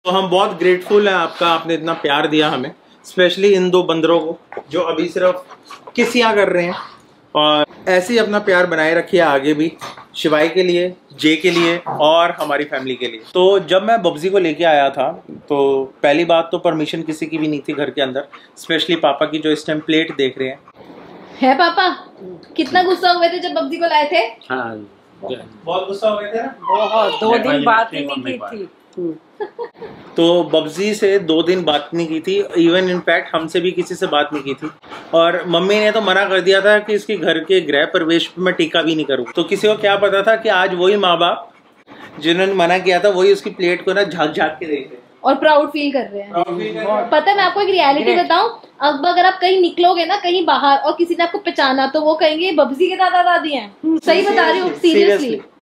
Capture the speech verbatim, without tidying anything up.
तो हम बहुत ग्रेटफुल हैं आपका, आपने इतना प्यार दिया हमें, स्पेशली इन दो बंदरों को जो अभी सिर्फ किसियां कर रहे हैं, और ऐसे ही अपना प्यार बनाए रखिए आगे भी, शिवाई के लिए, जे के लिए और हमारी फैमिली के लिए। तो जब मैं बब्जी को लेके आया था तो पहली बात तो परमिशन किसी की भी नहीं थी घर के अंदर, स्पेशली पापा की जो इस टाइम प्लेट देख रहे हैं। है पापा कितना गुस्सा हुए थे जब बब्जी को लाए थे? हाँ, बहुत गुस्सा हो गए थे ना, बहुत, दो दिन बात ही नहीं की थी। तो बब्जी से दो दिन बात नहीं की थी, इवन इनफैक्ट हमसे भी किसी से बात नहीं की थी, और मम्मी ने तो मना कर दिया था कि इसके घर के गृह प्रवेश पे मैं टीका भी नहीं करूँ। तो किसी को क्या पता था कि आज वही माँ बाप जिन्होंने मना किया था वही उसकी प्लेट को ना झाँक झाँक के देख रहे हैं और प्राउड फील कर रहे हैं। पता है मैं आपको एक रियलिटी बताऊं, अब अगर आप कहीं निकलोगे ना कहीं बाहर और किसी ने आपको पहचाना तो वो कहेंगे बब्जी के दादा दादी हैं। सही बता रही हूँ, सीरियसली।